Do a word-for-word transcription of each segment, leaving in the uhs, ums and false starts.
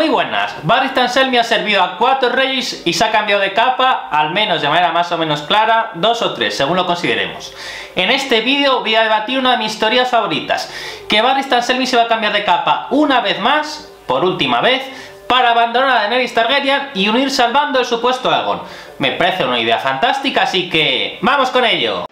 muy buenas. Barristan Selmy ha servido a cuatro reyes y se ha cambiado de capa, al menos de manera más o menos clara, dos o tres, según lo consideremos. En este vídeo voy a debatir una de mis teorías favoritas, que Barristan Selmy se va a cambiar de capa una vez más, por última vez, para abandonar a Daenerys Targaryen y unirse al bando del supuesto Aegon. Me parece una idea fantástica, así que ¡vamos con ello!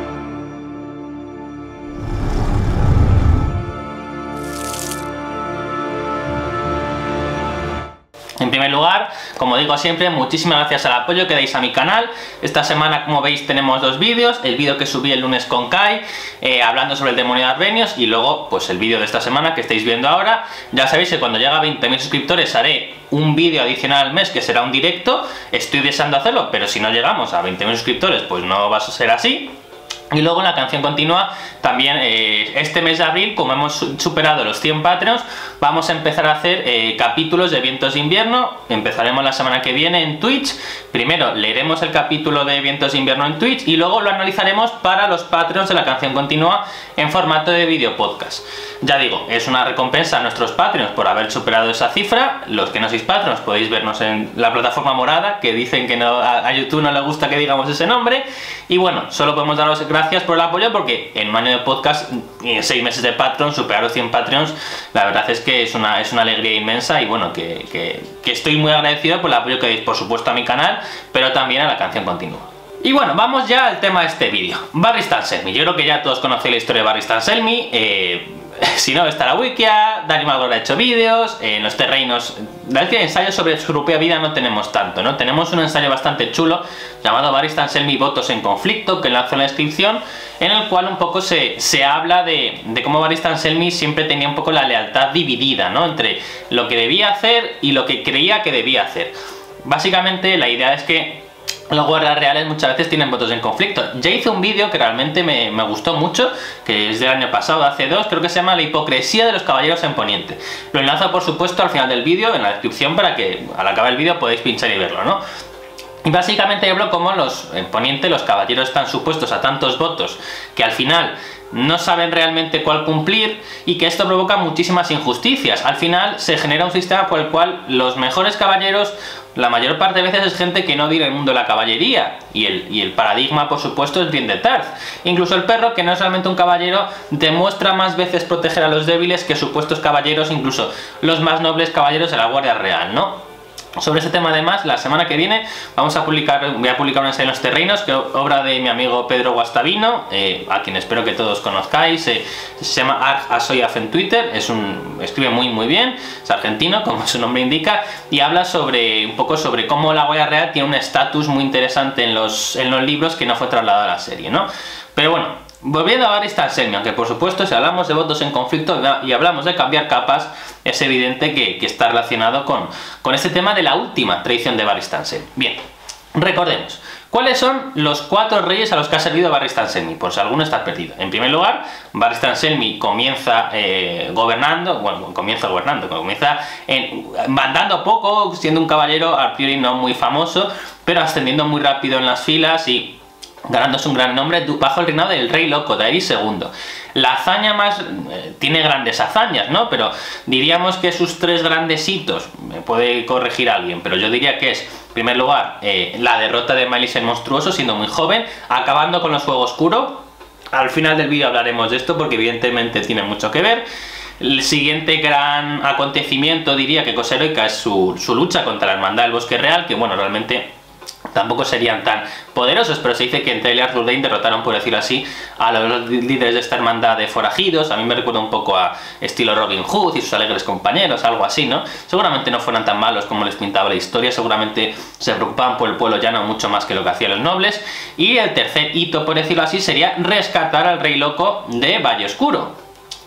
En primer lugar, como digo siempre, muchísimas gracias al apoyo que dais a mi canal. Esta semana, como veis, tenemos dos vídeos. El vídeo que subí el lunes con Kai, eh, hablando sobre el demonio de Arbenios, y luego, pues el vídeo de esta semana que estáis viendo ahora. Ya sabéis que cuando llega a veinte mil suscriptores haré un vídeo adicional al mes que será un directo. Estoy deseando hacerlo, pero si no llegamos a veinte mil suscriptores, pues no va a ser así. Y luego en la canción continua, también eh, este mes de abril, como hemos superado los cien Patreons, vamos a empezar a hacer eh, capítulos de Vientos de Invierno. Empezaremos la semana que viene en Twitch. Primero leeremos el capítulo de Vientos de Invierno en Twitch y luego lo analizaremos para los Patreons de la canción continua en formato de video podcast. Ya digo, es una recompensa a nuestros Patreons por haber superado esa cifra. Los que no sois Patreons podéis vernos en la plataforma morada, que dicen que no, a YouTube no le gusta que digamos ese nombre. Y bueno, solo podemos daros gracias por el apoyo, porque en un año de podcast y en seis meses de Patreon, superar los cien Patreons, la verdad es que es una, es una alegría inmensa. Y bueno, que, que, que estoy muy agradecido por el apoyo que dais, por supuesto, a mi canal, pero también a la canción continua. Y bueno, vamos ya al tema de este vídeo. Barristan Selmy. Yo creo que ya todos conocéis la historia de Barristan Selmy. Eh, si no, está la wikia. Dani Magor ha hecho vídeos. Eh, en los terrenos, la verdad es que ensayos sobre su propia vida no tenemos tanto, ¿no? Tenemos un ensayo bastante chulo llamado Barristan Selmy Votos en Conflicto, que lanzo en la descripción, en el cual un poco se, se habla de, de cómo Barristan Selmy siempre tenía un poco la lealtad dividida, ¿no? Entre lo que debía hacer y lo que creía que debía hacer. Básicamente la idea es que los guardias reales muchas veces tienen votos en conflicto. Ya hice un vídeo que realmente me, me gustó mucho, que es del año pasado, hace dos, creo que se llama La hipocresía de los caballeros en Poniente. Lo enlazo por supuesto al final del vídeo, en la descripción, para que al acabar el vídeo podáis pinchar y verlo, ¿no? Y básicamente hablo como los, en Poniente los caballeros están supuestos a tantos votos que al final no saben realmente cuál cumplir, y que esto provoca muchísimas injusticias. Al final se genera un sistema por el cual los mejores caballeros, la mayor parte de veces, es gente que no vive en el mundo de la caballería, y el, y el paradigma por supuesto es Brienne de Tarth. Incluso el perro, que no es realmente un caballero, demuestra más veces proteger a los débiles que supuestos caballeros, incluso los más nobles caballeros de la Guardia Real, ¿no? Sobre este tema, además, la semana que viene vamos a publicar, voy a publicar una serie en los terrenos, que obra de mi amigo Pedro Guastavino, eh, a quien espero que todos conozcáis. Eh, se llama Arg Asoyaf en Twitter, es un, escribe muy muy bien, es argentino, como su nombre indica, y habla sobre un poco sobre cómo la Guardia Real tiene un estatus muy interesante en los, en los libros que no fue trasladado a la serie, ¿no? Pero bueno, volviendo a Barristan Selmy, aunque por supuesto si hablamos de votos en conflicto y hablamos de cambiar capas, es evidente que, que está relacionado con, con este tema de la última traición de Barristan Selmy. Bien, recordemos, ¿cuáles son los cuatro reyes a los que ha servido Barristan Selmy? Por si alguno está perdido. En primer lugar, Barristan Selmy comienza eh, gobernando, bueno, comienza gobernando, comienza en, mandando poco, siendo un caballero a priori no muy famoso, pero ascendiendo muy rápido en las filas y ganándose un gran nombre bajo el reinado del rey loco, de Aerys segundo. La hazaña más... Eh, tiene grandes hazañas, ¿no? Pero diríamos que sus tres grandes hitos, me puede corregir alguien, pero yo diría que es, en primer lugar, eh, la derrota de Malice el Monstruoso, siendo muy joven, acabando con los Fuego Oscuro. Al final del vídeo hablaremos de esto, porque evidentemente tiene mucho que ver. El siguiente gran acontecimiento, diría que cosa heroica, es su, su lucha contra la Hermandad del Bosque Real, que bueno, realmente tampoco serían tan poderosos, pero se dice que entre él y Arthur Dayne derrotaron, por decirlo así, a los líderes de esta hermandad de forajidos. A mí me recuerda un poco a estilo Robin Hood y sus alegres compañeros, algo así, ¿no? Seguramente no fueran tan malos como les pintaba la historia, seguramente se preocupaban por el pueblo llano mucho más que lo que hacían los nobles. Y el tercer hito, por decirlo así, sería rescatar al rey loco de Valle Oscuro.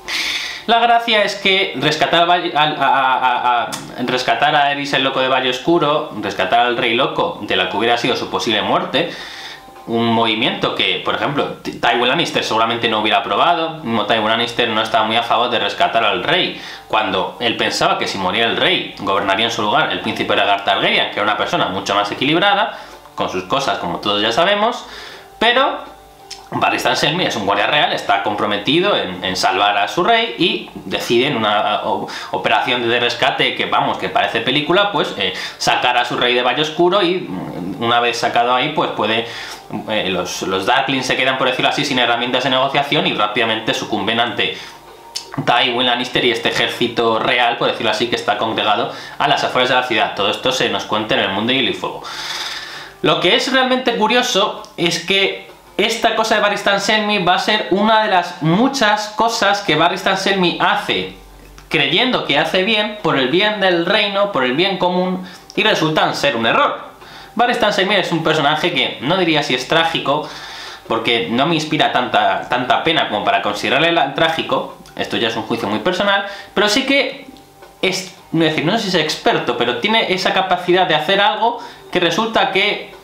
La gracia es que rescatar a, a, a, a, rescatar a Aerys el loco de Valle Oscuro, rescatar al rey loco de la que hubiera sido su posible muerte, un movimiento que, por ejemplo, Tywin Lannister seguramente no hubiera aprobado. Mismo Tywin Lannister no estaba muy a favor de rescatar al rey, cuando él pensaba que si moría el rey, gobernaría en su lugar el príncipe Rhaegar Targaryen, que era una persona mucho más equilibrada, con sus cosas como todos ya sabemos, pero Barry Selmy es un guardia real, está comprometido en, en salvar a su rey y decide en una o, operación de rescate que, vamos, que parece película, pues eh, sacar a su rey de Valle Oscuro y una vez sacado ahí, pues puede... Eh, los, los Darklings se quedan, por decirlo así, sin herramientas de negociación y rápidamente sucumben ante Tywin Lannister y este ejército real, por decirlo así, que está congregado a las afueras de la ciudad. Todo esto se nos cuenta en el mundo de Hielo y Fuego. Lo que es realmente curioso es que esta cosa de Barry Selmy va a ser una de las muchas cosas que Barry Selmy hace creyendo que hace bien, por el bien del reino, por el bien común, y resultan ser un error. Barry Selmy es un personaje que no diría si es trágico, porque no me inspira tanta, tanta pena como para considerarle trágico. Esto ya es un juicio muy personal, pero sí que es, no, decir, no sé si es experto, pero tiene esa capacidad de hacer algo que resulta que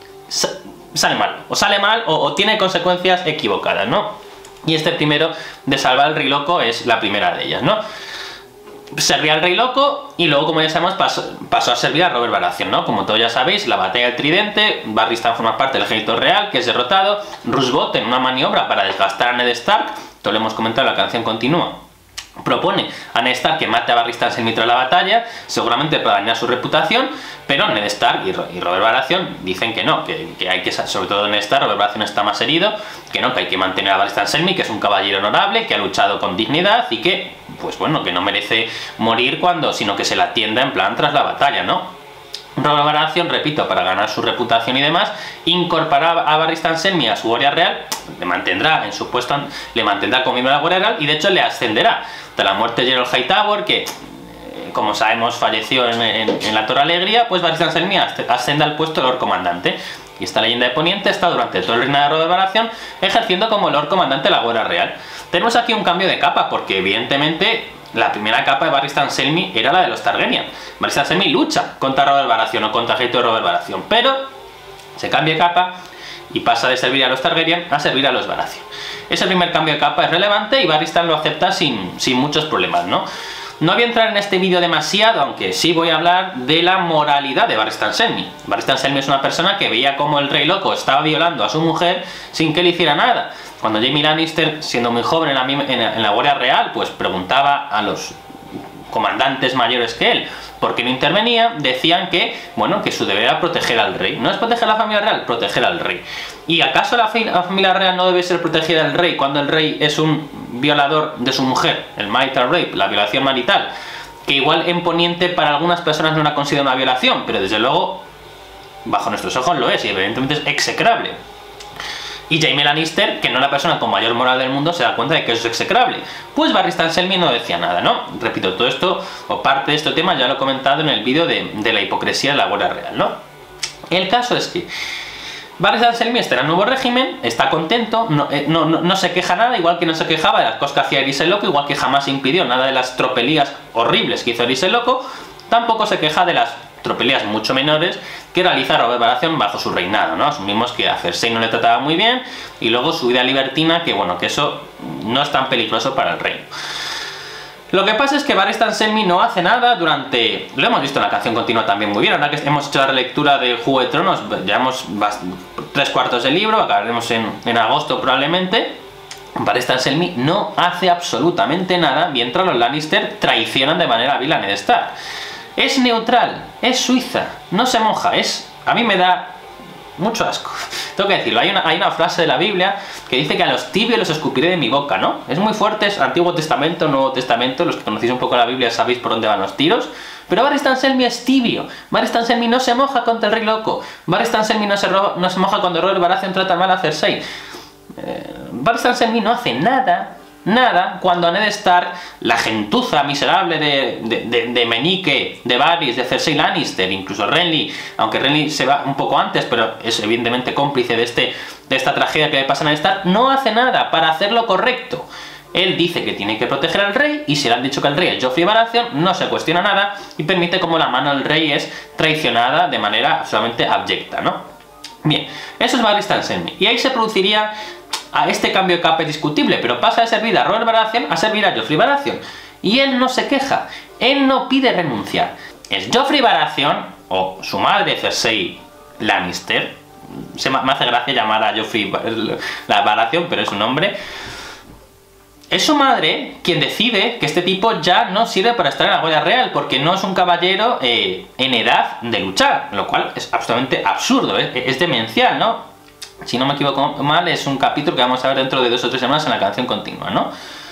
sale mal, o sale mal o, o tiene consecuencias equivocadas, ¿no? Y este primero de salvar al rey loco es la primera de ellas, ¿no? Servía al rey loco y luego, como ya sabemos, pasó, pasó a servir a Robert Baratheon, ¿no? Como todos ya sabéis, la batalla del Tridente, Barry Stan forma parte del ejército real, que es derrotado. Rusbot, en una maniobra para desgastar a Ned Stark, todo lo hemos comentado, la canción continúa, propone a Ned Stark que mate a Barry Selmy tras la batalla, seguramente para dañar su reputación, pero Ned Stark y Robert Baratheon dicen que no, que, que hay que, sobre todo Ned Stark, Robert Baratheon está más herido, que no, que hay que mantener a Barry Selmy, que es un caballero honorable, que ha luchado con dignidad y que, pues bueno, que no merece morir cuando, sino que se la atienda en plan tras la batalla, ¿no? Robert Baratheon, repito, para ganar su reputación y demás, incorporará a Barry Selmy a su guardia real, le mantendrá en su puesto, le mantendrá como miembro de la guardia real y de hecho le ascenderá. De la muerte de Gerald Hightower, que como sabemos falleció en, en, en la Torre Alegría, pues Barry Selmy asciende al puesto de Lord Comandante. Y esta leyenda de Poniente está durante todo el reinado de Robert Baratheon ejerciendo como Lord Comandante de la Guardia Real. Tenemos aquí un cambio de capa, porque evidentemente la primera capa de Barry Selmy era la de los Targaryen. Barry Selmy lucha contra Robert Baratheon o contra el ejército de Robert Baratheon, pero se cambia de capa y pasa de servir a los Targaryen a servir a los Baratheon. Ese primer cambio de capa es relevante y Barry Stan lo acepta sin, sin muchos problemas, ¿no? No voy a entrar en este vídeo demasiado, aunque sí voy a hablar de la moralidad de Barry Selmy. Barry Selmy es una persona que veía como el rey loco estaba violando a su mujer sin que le hiciera nada. Cuando Jaime Lannister, siendo muy joven en la, en la, en la Guardia Real, pues preguntaba a los comandantes mayores que él por qué no intervenía, decían que, bueno, que su deber era proteger al rey. No es proteger a la familia real, proteger al rey. ¿Y acaso la, la familia real no debe ser protegida del rey cuando el rey es un violador de su mujer? El marital rape, la violación marital, que igual en Poniente para algunas personas no la considera una violación, pero desde luego bajo nuestros ojos lo es y evidentemente es execrable. Y Jaime Lannister, que no es la persona con mayor moral del mundo, se da cuenta de que eso es execrable. Pues Barry Selmy no decía nada, ¿no? Repito, todo esto, o parte de este tema, ya lo he comentado en el vídeo de, de la hipocresía de la Guardia Real, ¿no? El caso es que Barry Selmy está en el nuevo régimen, está contento, no, eh, no, no, no se queja nada, igual que no se quejaba de las cosas que hacía Eris el Loco, igual que jamás impidió nada de las tropelías horribles que hizo Eris el Loco, tampoco se queja de las tropelías mucho menores que realiza Robert Baratheon bajo su reinado, ¿no? Asumimos que a Cersei no le trataba muy bien y luego su vida libertina, que bueno, que eso no es tan peligroso para el reino. Lo que pasa es que Barry Selmy no hace nada durante... Lo hemos visto en la canción continua también muy bien, ahora que hemos hecho la relectura de Juego de Tronos, llevamos tres cuartos del libro, acabaremos en, en agosto probablemente. Barry Selmy no hace absolutamente nada mientras los Lannister traicionan de manera vil a Ned Stark. Es neutral, es suiza, no se moja, es... A mí me da mucho asco. Tengo que decirlo, hay una, hay una frase de la Biblia que dice que a los tibios los escupiré de mi boca, ¿no? Es muy fuerte, es Antiguo Testamento, Nuevo Testamento, los que conocéis un poco la Biblia sabéis por dónde van los tiros, pero Barry Selmy es tibio, Barry Selmy no se moja contra el rey loco, Barry Selmy no se, no se moja cuando Robert Baratheon trata mal a Cersei. Eh, Barry Selmy no hace nada... Nada, cuando a Ned Stark, la gentuza miserable de, de, de, de Meñique, de Varys, de Cersei Lannister, incluso Renly, aunque Renly se va un poco antes, pero es evidentemente cómplice de, este, de esta tragedia que le pasa a Ned Stark, no hace nada para hacer lo correcto. Él dice que tiene que proteger al rey, y si le han dicho que el rey es Joffrey Baratheon, no se cuestiona nada, y permite como la mano del rey es traicionada de manera absolutamente abyecta, ¿no? Bien, eso es Barry Selmy, y ahí se produciría... A este cambio de capa es discutible, pero pasa de servir a Robert Baratheon a servir a Joffrey Baratheon. Y él no se queja, él no pide renunciar. Es Joffrey Baratheon, o su madre Cersei Lannister, se me hace gracia llamar a Joffrey la Baratheon, pero es un hombre. Es su madre quien decide que este tipo ya no sirve para estar en la Guardia Real, porque no es un caballero eh, en edad de luchar, lo cual es absolutamente absurdo, ¿eh? Es demencial, ¿no? Si no me equivoco mal, es un capítulo que vamos a ver dentro de dos o tres semanas en la canción continua, ¿no?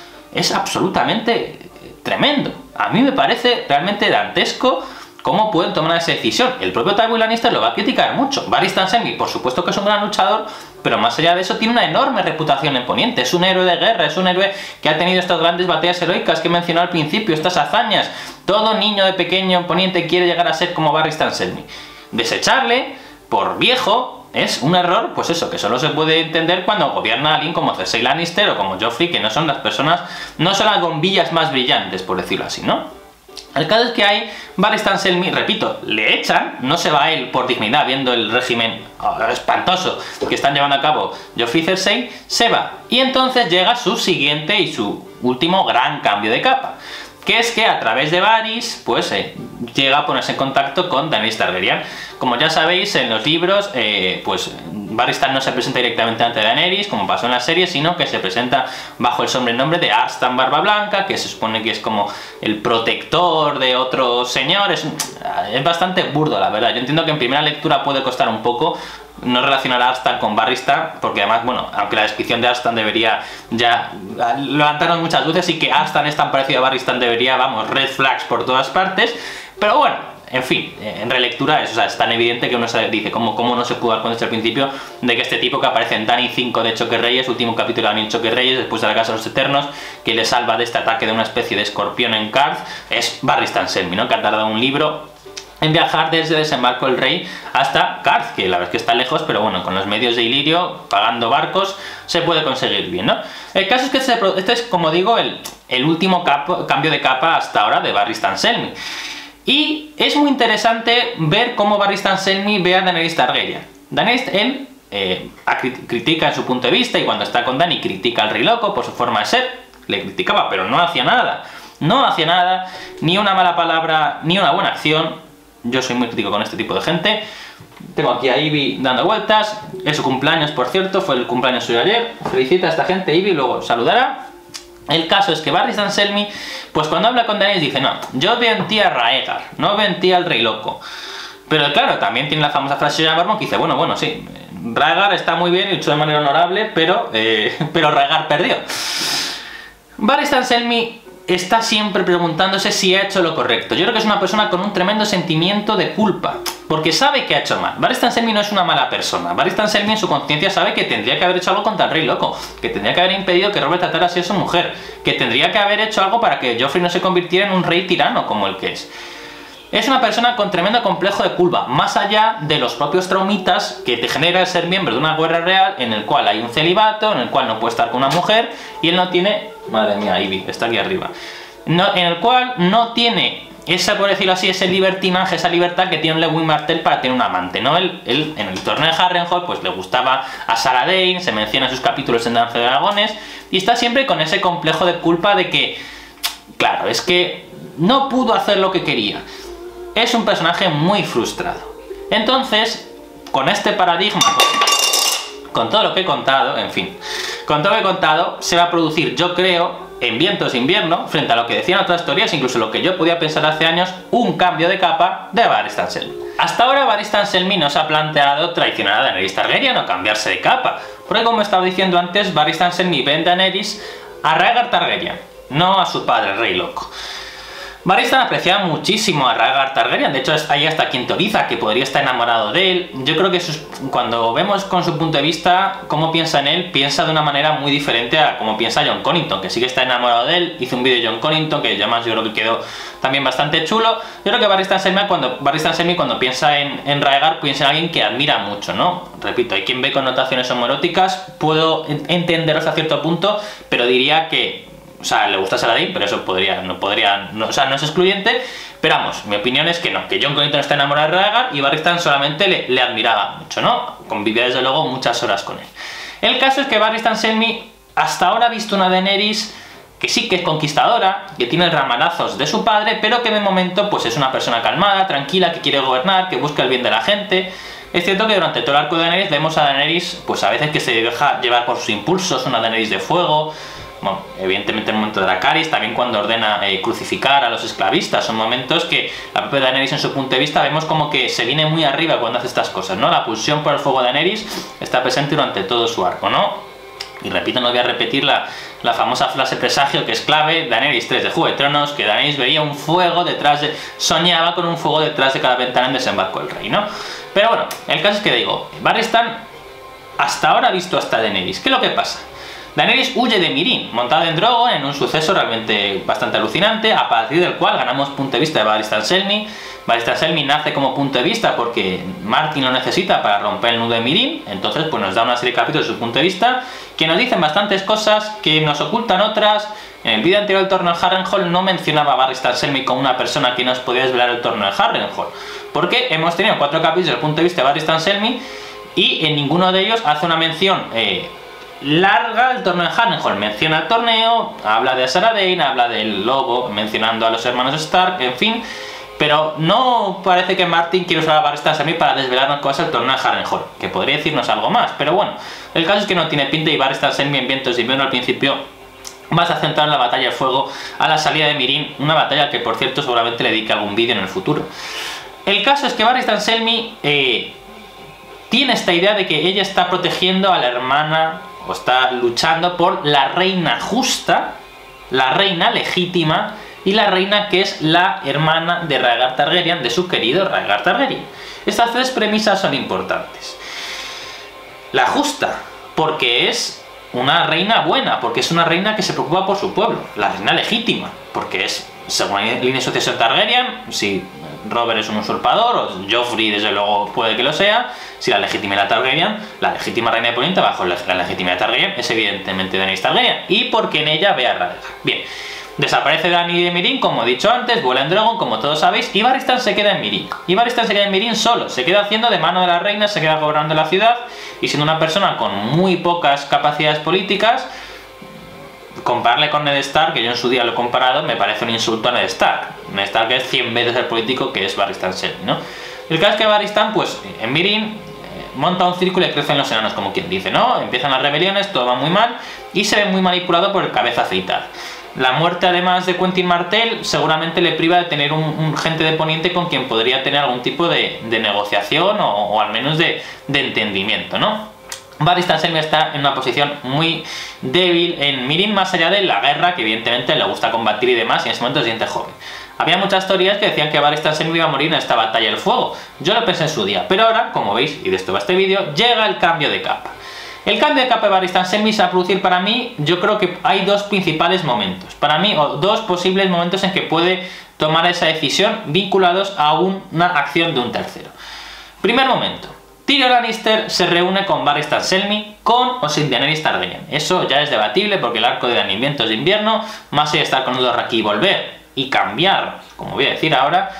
Es absolutamente tremendo. A mí me parece realmente dantesco cómo pueden tomar esa decisión. El propio Tywin Lannister lo va a criticar mucho. Varys Stanley, por supuesto que es un gran luchador, pero más allá de eso tiene una enorme reputación en Poniente. Es un héroe de guerra, es un héroe que ha tenido estas grandes batallas heroicas que he mencionado al principio, estas hazañas. Todo niño de pequeño en Poniente quiere llegar a ser como Varys Stanley. Desecharle por viejo es un error, pues eso, que solo se puede entender cuando gobierna a alguien como Cersei Lannister o como Joffrey, que no son las personas, no son las bombillas más brillantes, por decirlo así, ¿no? El caso es que hay Varys Stanley, repito, le echan, no se va él por dignidad, viendo el régimen oh, espantoso que están llevando a cabo Joffrey y Cersei, se va. Y entonces llega su siguiente y su último gran cambio de capa, que es que a través de Varys, pues eh, llega a ponerse en contacto con Daenerys Targaryen. Como ya sabéis, en los libros, eh, pues Varys no se presenta directamente ante Daenerys, como pasó en la serie, sino que se presenta bajo el sobrenombre de Arstan Barba Blanca, que se supone que es como el protector de otros señores. Es bastante burdo, la verdad. Yo entiendo que en primera lectura puede costar un poco no relacionar a Arstan con Barristan, porque además, bueno, aunque la descripción de Arstan debería ya levantarnos muchas luces y que Arstan es tan parecido a Barristan debería, vamos, red flags por todas partes, pero bueno, en fin, en relectura es, o sea, es tan evidente que uno se dice cómo, cómo no se pudo dar cuenta desde el principio de que este tipo que aparece en Dany cinco de Choque Reyes, último capítulo de Dany Choque Reyes, después de la Casa de los Eternos, que le salva de este ataque de una especie de escorpión en Qarth, es Barristan Selmy, ¿no? Que ha tardado un libro en viajar desde Desembarco del Rey hasta Qarth, que la verdad es que está lejos, pero bueno, con los medios de Ilirio, pagando barcos, se puede conseguir bien, ¿no? El caso es que este, este es, como digo, el, el último capo, cambio de capa hasta ahora de Barristan Selmy. Y es muy interesante ver cómo Barristan Selmy ve a Daenerys Targaryen. Daenerys, él eh, critica en su punto de vista, y cuando está con Dany critica al Rey Loco por su forma de ser, le criticaba, pero no hacía nada. No hacía nada, ni una mala palabra, ni una buena acción. Yo soy muy crítico con este tipo de gente. Tengo aquí a Ivy dando vueltas. Es su cumpleaños, por cierto, fue el cumpleaños suyo ayer. Felicita a esta gente, Ivy, luego saludará. El caso es que Barristan Selmy, pues cuando habla con Daenerys dice, no, yo veo en ti a Raegar, no veo en ti al Rey Loco. Pero claro, también tiene la famosa frase de J. Barmon que dice, bueno, bueno, sí, Raegar está muy bien y luchó de manera honorable, pero, eh, pero Raegar perdió. Barristan Selmy está siempre preguntándose si ha hecho lo correcto. Yo creo que es una persona con un tremendo sentimiento de culpa, porque sabe que ha hecho mal. Barristan Selmy no es una mala persona. Barristan Selmy en su conciencia sabe que tendría que haber hecho algo contra el Rey Loco, que tendría que haber impedido que Robert tratara así a su mujer, que tendría que haber hecho algo para que Joffrey no se convirtiera en un rey tirano como el que es. Es una persona con tremendo complejo de culpa, más allá de los propios traumitas que te genera el ser miembro de una guerra real en el cual hay un celibato, en el cual no puede estar con una mujer, y él no tiene... Madre mía, Ivy, está aquí arriba. No, en el cual no tiene esa, por decirlo así, ese libertinaje, esa libertad que tiene un Lewin Martell para tener un amante, ¿no? Él, él en el torneo de Harrenhal, pues le gustaba a Saladin, se menciona en sus capítulos en Danza de Dragones, y está siempre con ese complejo de culpa de que, claro, es que no pudo hacer lo que quería. Es un personaje muy frustrado. Entonces, con este paradigma, con, con todo lo que he contado, en fin, con todo lo que he contado, se va a producir, yo creo, en Vientos de Invierno, frente a lo que decían otras teorías, incluso lo que yo podía pensar hace años, un cambio de capa de Barristan Selmy. Hasta ahora Barristan Selmy no se ha planteado traicionar a Daenerys Targaryen o cambiarse de capa, porque como estaba diciendo antes, Barristan Selmy ve en Daenerys a Rhaegar Targaryen, no a su padre, el Rey Loco. Barristan apreciaba muchísimo a Rhaegar Targaryen, de hecho hay hasta quien teoriza que podría estar enamorado de él. Yo creo que eso es, cuando vemos con su punto de vista cómo piensa en él, piensa de una manera muy diferente a cómo piensa Jon Connington, que sí que está enamorado de él. Hizo un vídeo de Jon Connington que además yo creo que quedó también bastante chulo. Yo creo que Barristan Selmy cuando, Barristan Selmy cuando piensa en, en Rhaegar piensa en alguien que admira mucho, ¿no? Repito, hay quien ve connotaciones homoeróticas, puedo entenderlos a cierto punto, pero diría que, o sea, le gusta Saladin, pero eso podría, no podría, no, o sea, no es excluyente, pero vamos, mi opinión es que no, que Jon Connington está enamorado de Rhaegar y Barristan solamente le, le admiraba mucho, ¿no? Convivía desde luego muchas horas con él. El caso es que Barristan Selmy hasta ahora ha visto una Daenerys que sí que es conquistadora, que tiene ramalazos de su padre, pero que de momento pues es una persona calmada, tranquila, que quiere gobernar, que busca el bien de la gente. Es cierto que durante todo el arco de Daenerys vemos a Daenerys pues a veces que se deja llevar por sus impulsos, una Daenerys de fuego. Bueno, evidentemente en el momento de Dracarys, también cuando ordena eh, crucificar a los esclavistas, son momentos que la propia Daenerys en su punto de vista vemos como que se viene muy arriba cuando hace estas cosas, ¿no? La pulsión por el fuego de Daenerys está presente durante todo su arco, ¿no? Y repito, no voy a repetir la, la famosa frase presagio que es clave, Daenerys tres de Juego de Tronos, que Daenerys veía un fuego detrás de... soñaba con un fuego detrás de cada ventana en Desembarco del Rey, ¿no? Pero bueno, el caso es que digo, Barristan hasta ahora ha visto hasta Daenerys. ¿Qué es lo que pasa? Daenerys huye de Meereen, montada en Drogon, en un suceso realmente bastante alucinante, a partir del cual ganamos punto de vista de Barristan Selmy. Barristan Selmy nace como punto de vista porque Martin lo necesita para romper el nudo de Meereen, entonces pues nos da una serie de capítulos de su punto de vista que nos dicen bastantes cosas, que nos ocultan otras. En el vídeo anterior del torneo de Harrenhal no mencionaba a Barristan Selmy como una persona que nos podía desvelar el torneo de Harrenhal, porque hemos tenido cuatro capítulos desde el punto de vista de Barristan Selmy y en ninguno de ellos hace una mención eh, larga el torneo de Harrenhal. Menciona el torneo, habla de Azor Ahai, habla del lobo, mencionando a los hermanos Stark, en fin, pero no parece que Martin quiera usar a Barristan Selmy para desvelarnos cosas del torneo de Harrenhal, que podría decirnos algo más, pero bueno, el caso es que no tiene pinta y Barristan Selmy en Vientos de Invierno al principio vas a centrar en la batalla de fuego a la salida de Meereen, una batalla que por cierto seguramente le dedique algún vídeo en el futuro. El caso es que Barristan Selmy eh, tiene esta idea de que ella está protegiendo a la hermana, o está luchando por la reina justa, la reina legítima, y la reina que es la hermana de Rhaegar Targaryen, de su querido Rhaegar Targaryen. Estas tres premisas son importantes. La justa, porque es una reina buena, porque es una reina que se preocupa por su pueblo. La reina legítima, porque es, según la línea de sucesión Targaryen, si Robert es un usurpador, o Joffrey desde luego puede que lo sea, si la legítima es la Targaryen, la legítima reina de Poniente bajo la legitimidad de Targaryen es evidentemente Daenerys Targaryen, y porque en ella ve a Rhaegar. Bien, desaparece Dany de Meereen, como he dicho antes, vuela en Drogon, como todos sabéis, y Barristan se queda en Meereen. Y Barristan se queda en Meereen solo, se queda haciendo de mano de la reina, se queda gobernando la ciudad, y siendo una persona con muy pocas capacidades políticas, compararle con Ned Stark, que yo en su día lo he comparado, me parece un insulto a Ned Stark. Ned Stark es cien veces el político que es Barristan Selmy, ¿no? El caso es que Barristan, pues, en Meereen, eh, monta un círculo y crecen los enanos, como quien dice, ¿no? Empiezan las rebeliones, todo va muy mal, y se ve muy manipulado por el cabeza afeitada. La muerte, además de Quentyn Martell, seguramente le priva de tener un, un gente de Poniente con quien podría tener algún tipo de, de negociación o, o al menos de, de entendimiento, ¿no? Barristan Selmy está en una posición muy débil en Meereen, más allá de la guerra, que evidentemente le gusta combatir y demás, y en ese momento se siente joven. Había muchas teorías que decían que Barristan Selmy iba a morir en esta batalla del fuego. Yo lo pensé en su día, pero ahora, como veis, y de esto va este vídeo, llega el cambio de capa. El cambio de capa de Barristan Selmy se va a producir para mí, yo creo que hay dos principales momentos. Para mí, o dos posibles momentos en que puede tomar esa decisión vinculados a una acción de un tercero. Primer momento. Tyrion Lannister se reúne con Barristan Selmy, con o sin Daenerys Targaryen. Eso ya es debatible porque el arco de Dany en Vientos de Invierno, más allá de estar con Dothraki y volver y cambiar, como voy a decir ahora,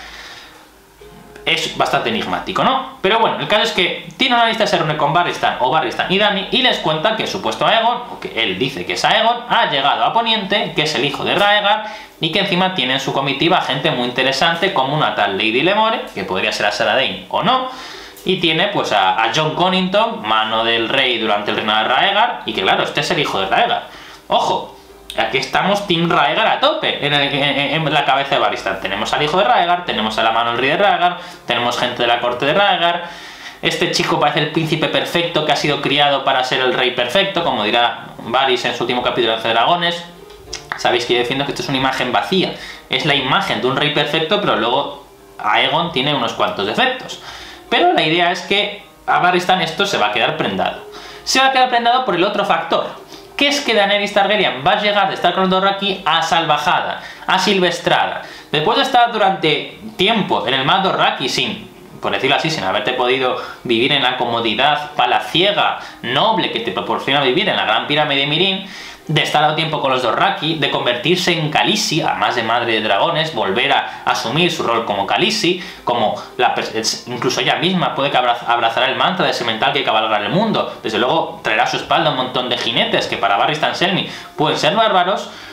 es bastante enigmático, ¿no? Pero bueno, el caso es que Tyrion Lannister se reúne con Barristan o Barristan y Dany y les cuenta que el supuesto Aegon, o que él dice que es Aegon, ha llegado a Poniente, que es el hijo de Rhaegar, y que encima tiene en su comitiva gente muy interesante como una tal Lady Lemore, que podría ser Azor Ahai o no, y tiene pues a, a Jon Connington, mano del rey durante el reinado de Rhaegar, y que claro, este es el hijo de Rhaegar. Ojo, aquí estamos Team Rhaegar a tope en, el, en, en la cabeza de Barristan. Tenemos al hijo de Rhaegar, tenemos a la mano del rey de Rhaegar, tenemos gente de la corte de Rhaegar. Este chico parece el príncipe perfecto que ha sido criado para ser el rey perfecto, como dirá Varys en su último capítulo de Dragones. Sabéis que yo defiendo que esto es una imagen vacía. Es la imagen de un rey perfecto, pero luego Aegon tiene unos cuantos defectos. Pero la idea es que a Barristan esto se va a quedar prendado. Se va a quedar prendado por el otro factor, que es que Daenerys Targaryen va a llegar de estar con los Dothraki a salvajada, a silvestrada. Después de estar durante tiempo en el mar Dothraki sin, por decirlo así, sin haberte podido vivir en la comodidad palaciega, noble que te proporciona vivir en la gran pirámide de Meereen, de estar a tiempo con los Dothraki, de convertirse en Khaleesi, además de madre de dragones, volver a asumir su rol como Khaleesi, como la, incluso ella misma puede que abrazará el mantra de semental que cabalgará el mundo. Desde luego traerá a su espalda un montón de jinetes que para Barristan Selmy pueden ser bárbaros.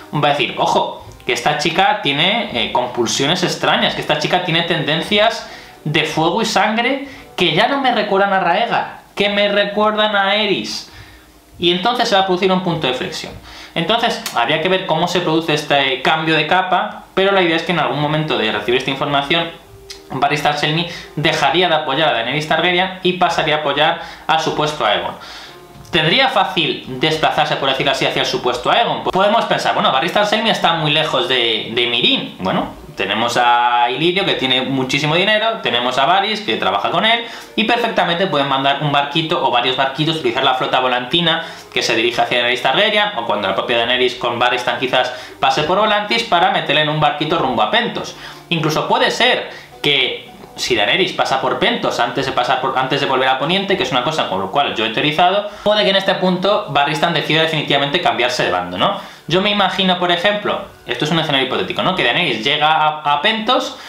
va a decir, ojo, que esta chica tiene eh, compulsiones extrañas, que esta chica tiene tendencias de fuego y sangre que ya no me recuerdan a Rhaegar, que me recuerdan a Aerys. Y entonces se va a producir un punto de flexión. Entonces, habría que ver cómo se produce este cambio de capa, pero la idea es que en algún momento de recibir esta información, Varys Selmy dejaría de apoyar a Daenerys Targaryen y pasaría a apoyar al supuesto Aegon. ¿Tendría fácil desplazarse, por decirlo así, hacia el supuesto Aegon? Pues podemos pensar, bueno, Varys Selmy está muy lejos de, de Meereen. Bueno, tenemos a Illyrio, que tiene muchísimo dinero, tenemos a Varys, que trabaja con él, y perfectamente pueden mandar un barquito o varios barquitos, utilizar la flota volantina que se dirige hacia Daenerys Targaryen, o cuando la propia Daenerys con Varys tan quizás pase por Volantis, para meterle en un barquito rumbo a Pentos. Incluso puede ser que si Daenerys pasa por Pentos antes de pasar por, antes de volver a Poniente, que es una cosa con lo cual yo he teorizado, puede que en este punto Barristan decida definitivamente cambiarse de bando, ¿no? Yo me imagino, por ejemplo, esto es un escenario hipotético, ¿no? Que Daenerys llega a, a Pentos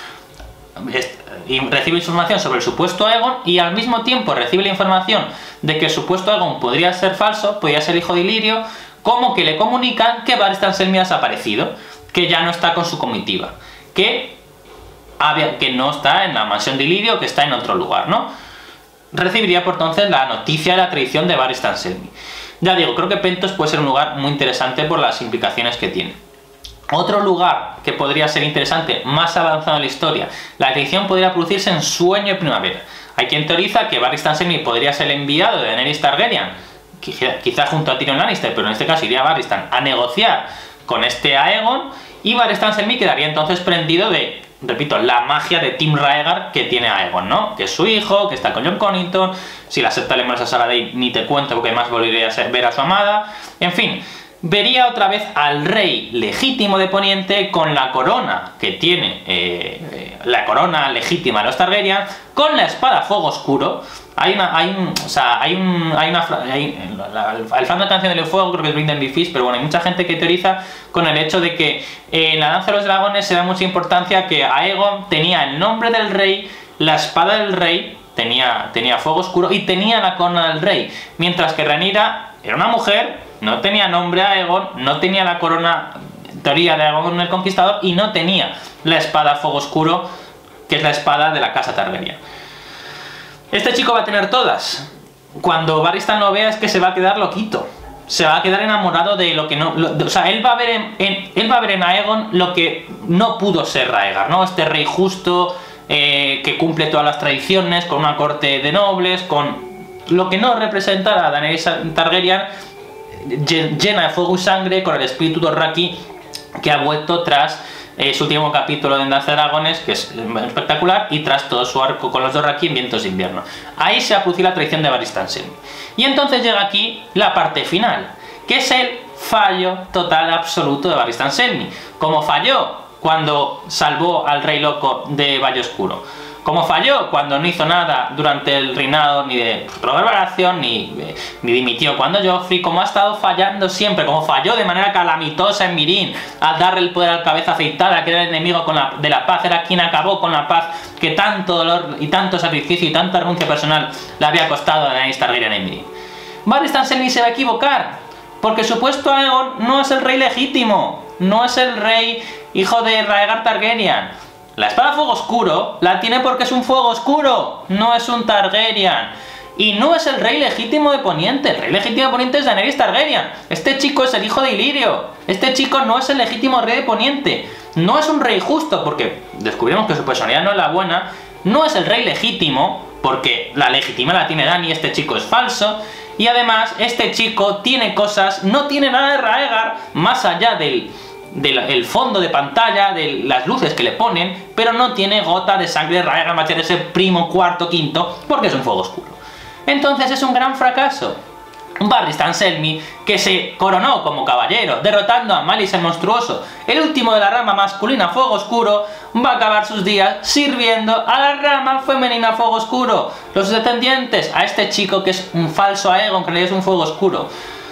y recibe información sobre el supuesto Aegon, y al mismo tiempo recibe la información de que el supuesto Aegon podría ser falso, podría ser hijo de Illyrio, como que le comunican que Varys Selmy ha desaparecido, que ya no está con su comitiva, que que no está en la mansión de Illyrio, que está en otro lugar, ¿no? Recibiría por entonces la noticia de la traición de Varys Selmy. Ya digo, creo que Pentos puede ser un lugar muy interesante por las implicaciones que tiene. Otro lugar que podría ser interesante, más avanzado en la historia, la traición podría producirse en Sueño de Primavera. Hay quien teoriza que Varys Selmy podría ser el enviado de Daenerys Targaryen, quizá junto a Tyrion Lannister, pero en este caso iría Varys a negociar con este Aegon, y Varys Selmy quedaría entonces prendido de, repito, la magia de Team Rhaegar que tiene Aegon, ¿no? Que es su hijo, que está con Jon Connington, si la secta le muere a Saladin ni te cuento porque más volvería a ver a su amada, en fin, vería otra vez al rey legítimo de Poniente con la corona que tiene, eh, eh, la corona legítima de los Targaryen, con la espada Fuego Oscuro. Hay una, hay un, o sea, hay un, hay una, hay, el fan de la canción del fuego creo que es Brynden B. Fish, pero bueno, hay mucha gente que teoriza con el hecho de que eh, en la danza de los dragones se da mucha importancia que Aegon tenía el nombre del rey, la espada del rey, tenía, tenía fuego oscuro y tenía la corona del rey, mientras que Rhaenyra era una mujer, no tenía nombre Aegon, no tenía la corona, teoría de Aegon el Conquistador, y no tenía la espada fuego oscuro, que es la espada de la casa Targaryen. Este chico va a tener todas. Cuando Barristan lo vea es que se va a quedar loquito. Se va a quedar enamorado de lo que no... Lo, o sea, él va a ver en, en, él va a ver en Aegon lo que no pudo ser Rhaegar, ¿no? Este rey justo, eh, que cumple todas las tradiciones, con una corte de nobles, con lo que no representa a Daenerys Targaryen, llena de fuego y sangre, con el espíritu Dothraki que ha vuelto tras Eh, su último capítulo de Danza de Dragones, que es espectacular, y tras todo su arco con los Dothraki en Vientos de Invierno. Ahí se ha producido la traición de Varys Selmy. Y entonces llega aquí la parte final, que es el fallo total absoluto de Varys Selmy. Como falló cuando salvó al Rey Loco de Valle Oscuro, como falló cuando no hizo nada durante el reinado ni de Baratheon, ni, ni dimitió cuando Joffrey, como ha estado fallando siempre, como falló de manera calamitosa en Meereen al darle el poder al cabeza afeitada, que era el enemigo con la, de la paz, era quien acabó con la paz que tanto dolor y tanto sacrificio y tanta renuncia personal le había costado a Daenerys Targaryen en Meereen. Varys Selmy se va a equivocar, porque supuesto Aegon no es el rey legítimo, no es el rey hijo de Rhaegar Targaryen. La espada Fuego Oscuro la tiene porque es un Fuego Oscuro, no es un Targaryen. Y no es el rey legítimo de Poniente, el rey legítimo de Poniente es Daenerys Targaryen. Este chico es el hijo de Illyrio, este chico no es el legítimo rey de Poniente. No es un rey justo porque descubrimos que su personalidad no es la buena, no es el rey legítimo porque la legitimidad la tiene Dany, este chico es falso. Y además este chico tiene cosas, no tiene nada de Rhaegar más allá del... del fondo de pantalla, de las luces que le ponen, pero no tiene gota de sangre de Rhaegar más allá de ese primo, cuarto, quinto, porque es un fuego oscuro. Entonces es un gran fracaso. Varys Selmy, que se coronó como caballero, derrotando a Malice el Monstruoso, el último de la rama masculina Fuego Oscuro, va a acabar sus días sirviendo a la rama femenina Fuego Oscuro, los descendientes a este chico que es un falso Aegon, que es un Fuego Oscuro.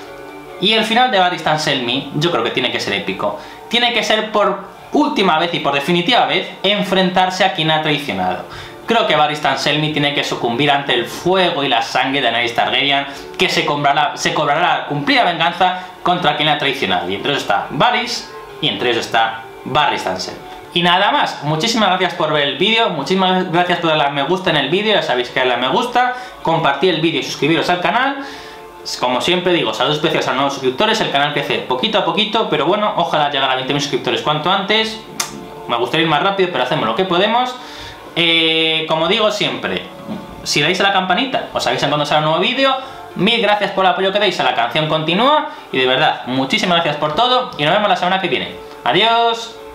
Y el final de Varys Selmy, yo creo que tiene que ser épico. Tiene que ser por última vez y por definitiva vez enfrentarse a quien ha traicionado. Creo que Varys Selmy tiene que sucumbir ante el fuego y la sangre de Daenerys Targaryen, que se cobrará, se cobrará la cumplida venganza contra quien la ha traicionado. Y entonces está Varys y entre ellos está Barry Stansel. Y nada más, muchísimas gracias por ver el vídeo, muchísimas gracias por darle a me gusta en el vídeo, ya sabéis que darle a me gusta, compartir el vídeo y suscribiros al canal. Como siempre digo, saludos especiales a los nuevos suscriptores, el canal crece poquito a poquito, pero bueno, ojalá llegar a veinte mil suscriptores cuanto antes. Me gustaría ir más rápido, pero hacemos lo que podemos. Eh, como digo siempre, si le dais a la campanita, os avisan cuando sale un nuevo vídeo. Mil gracias por el apoyo que dais a La Canción Continúa, y de verdad, muchísimas gracias por todo, y nos vemos la semana que viene. Adiós.